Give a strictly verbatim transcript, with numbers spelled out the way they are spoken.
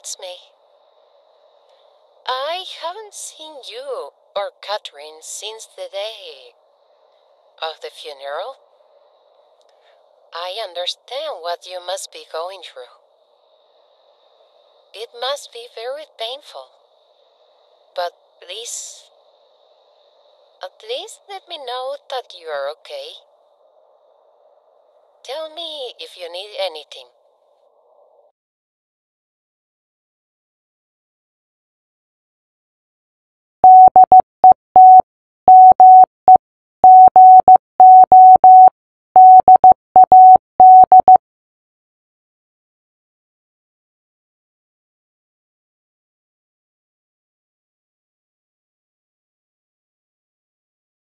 it's me. I haven't seen you or Catherine since the day of the funeral. I understand what you must be going through. It must be very painful. But please, at least let me know that you are okay. Tell me if you need anything.